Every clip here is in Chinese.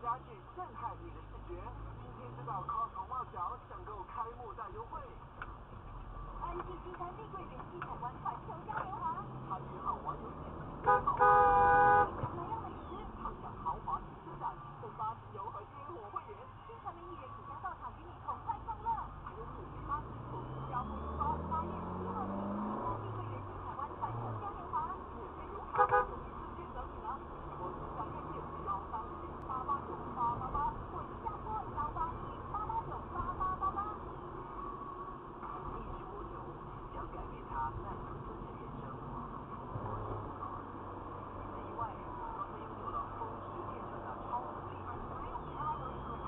家具震撼你的视觉。今天就到 Costco 旺角抢购开幕大优惠。 安吉集团碧桂园七彩湾环球嘉年华 8月号玩游戏，豪华享来样美食， 畅享豪华新车展，送8集邮和烟火会员， 新传媒艺人即将到场与你同欢送乐。 还有4枚8支从新加坡出发 8月17号起，碧桂园七彩湾环球嘉年华， 免费邮卡送1次券奖品啊！我是小月夜130889888， 或一下播1888888。 一支蜗牛将改变它难以分的人生。没意外，刚才拥有了风驰电掣的超能力，还有一个梦想，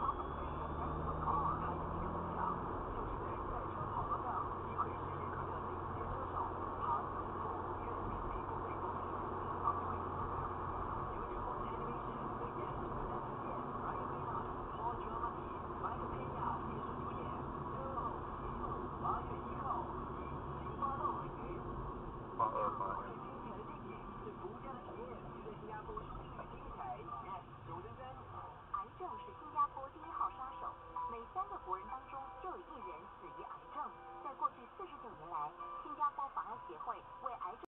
就是在车跑道上击溃世界级的领先车手，他似乎不愿面对被公司自扫退役。由于风驰 Animation 对 Yes 主演 Ryan Reynolds、Paul Giamatti、Michael Pena 携手主演，8月1号以新发道为名。 8282。 最精彩的电影，最独家的体验，就在新加坡收听率第1台 Yes 933。 癌症是新加坡第1号杀手，每3个国人当中就有1人死于癌症。在过去49年来，新加坡防癌协会为癌症